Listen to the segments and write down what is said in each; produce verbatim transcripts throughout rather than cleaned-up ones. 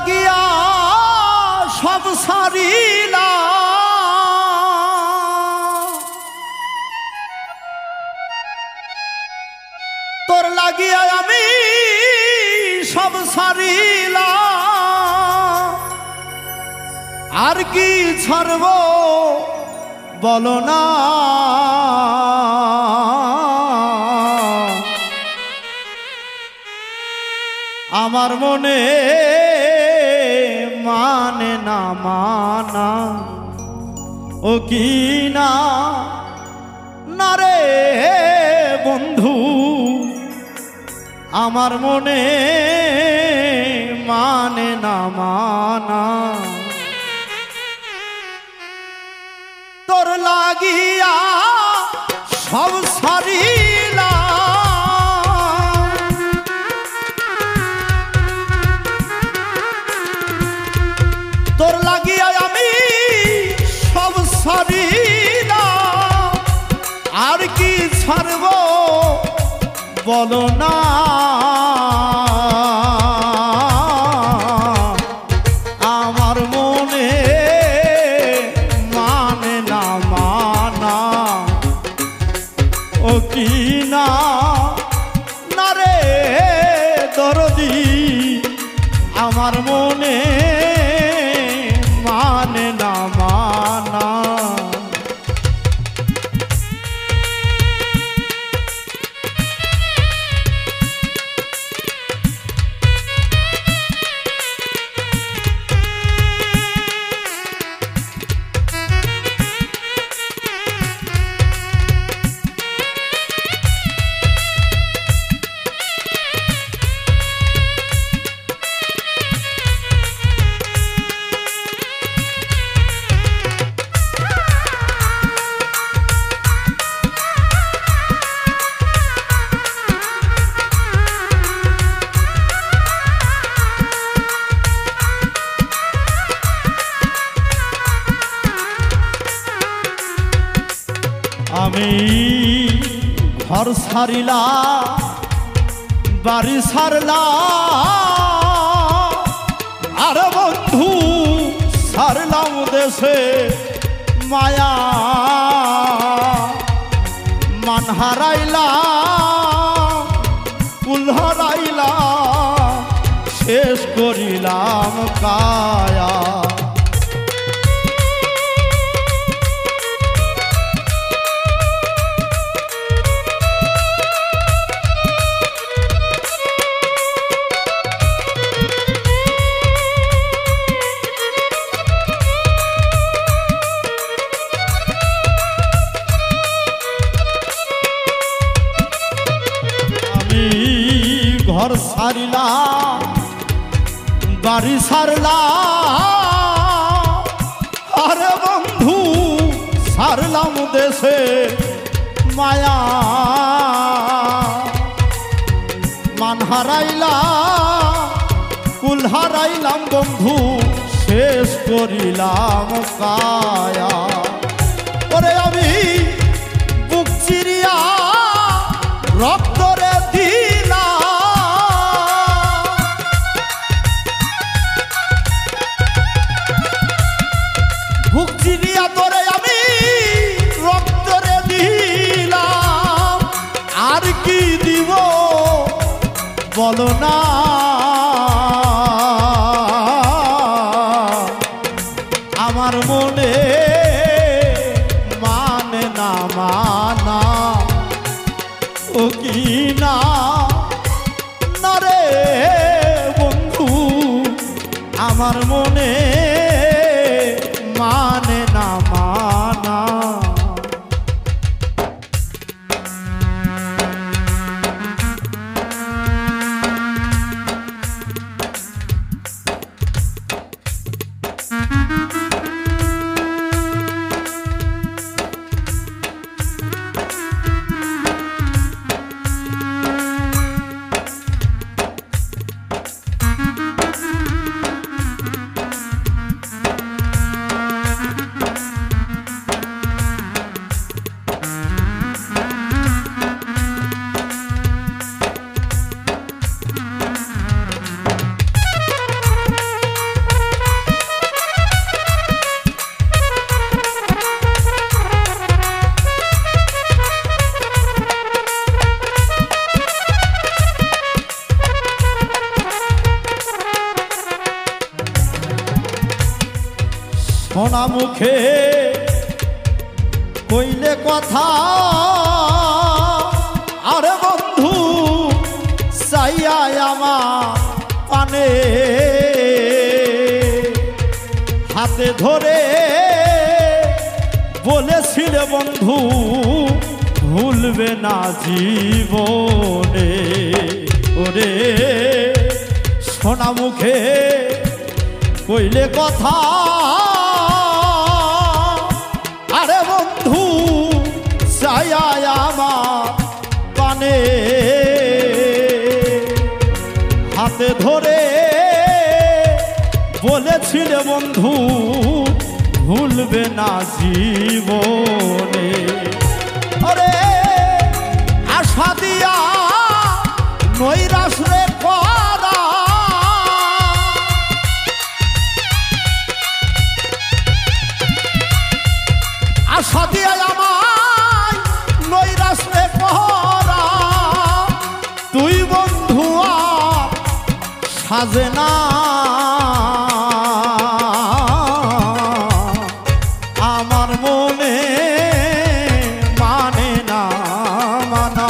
লাগিয়া সব সারিলা তোর লাগিয়া আমি সব সারিলা আর কি ছাড়ব বলো না আমার মনে মানে না মানা ও কি না না রে বন্ধু আমার মনে মানে না মানা তোর লাগিয়া সব সারিলা তোর লাগিয়া আমি সব সারিলা আর কি ছাড়ব বলো না আমার মনে মানে না মানা ও কি না না রে দরদি আমার মনে মানে না মানা আমি ঘর ছাড়িলা বাড়ি ছাড়লা আর বন্ধু ছাড়লাম দেশে মায়া মান হারাইলা কুল হারাইলা শেষ করিলাম কায়া ঘর ছাড়িলা বাড়ি ছাড়লা আরে বন্ধু ছাড়লাম দেশে মায়া মান হারাইলা কুল হারাইলাম বন্ধু শেষ করিলাম কায়া ওরে আমি বুক চিরিয়া রক্তরে দিলা বুক চিরিয়া তোরে আমি রক্তরে দিলাম আর কি দিব বলো না আমার মনে মানে না মানা ও কি না না রে বন্ধু আমার মনে মানে না মানা সোনা মুখে কইলে কথা আরে বন্ধু চাইয়া আমার পানে হাতে ধরে বলেছিলে বন্ধু ভুলবে না জীবনে ওরে সোনা মুখে কইলে কথা আরে বন্ধু চাইয়া আমার পানে হাতে ধরে বলেছিলে বন্ধু ভুলবে না জীবনে ওরে আশা দিয়া নৈরাশ রে করা আশা দিয়া আমায় নৈরাশ রে করা তুই বন্ধু সাজে না আমার মনে মানে না মানা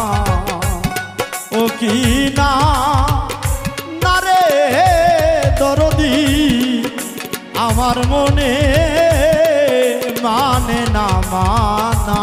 ও কি না না রে দরদি আমার মনে মানে না মানা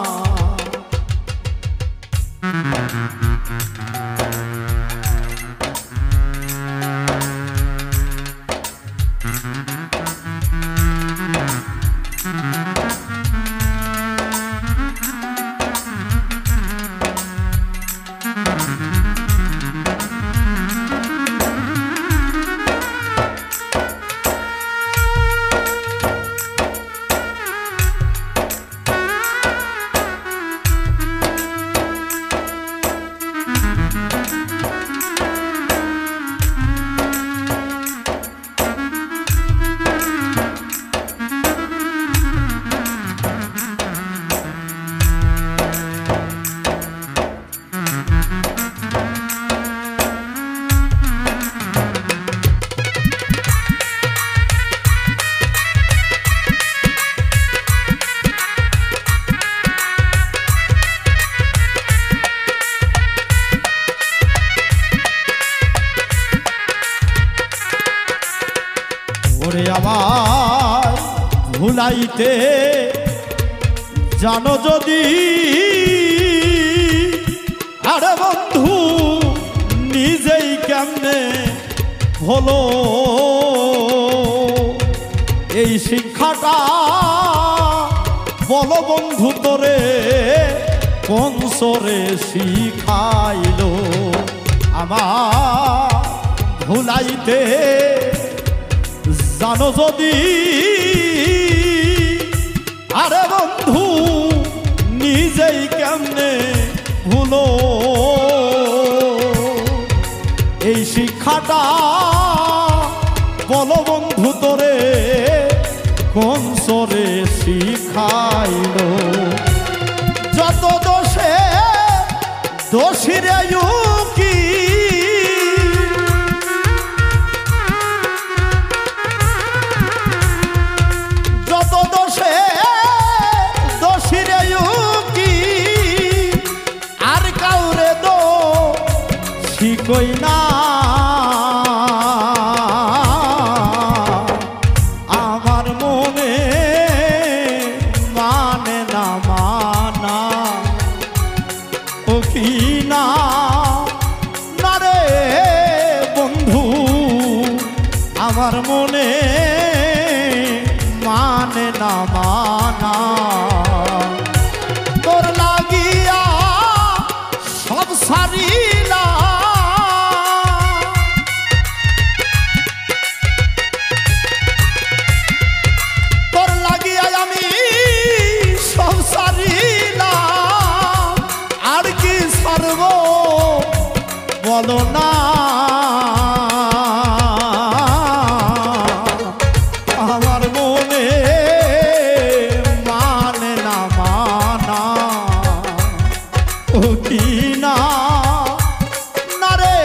ওরে আমার ভুলাইতে জানো যদি আরে বন্ধু নিজেই কেমনে হলো এই শিক্ষাটা বলো বন্ধু তোরে কোন সরে শিখাইলো আমার ভুলাইতে জানো যদি আরে বন্ধু নিজেই কেমনে ভুলো এই শিক্ষাটা বলো বন্ধু তোরে কোন সরে শিখাইলো যত দোষে দোষীরে কি যত দোষে দোষীরে কি আর কাউরে দো শিখই না আমার মনে মানে না মানা ও কি না না রে বন্ধু আমার মনে মানে না মানা তোর লাগিয়া সব সারিলা তোর লাগিয়া আমি সব সারিলাম আর কি সারব বলো না আমার মনে মানে না মানা ও কি না না রে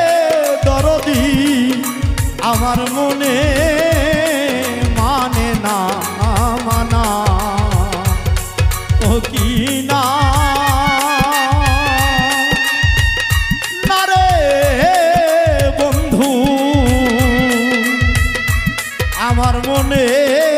দরদি আমার মনে মানে না কি না না রে বন্ধু আমার মনে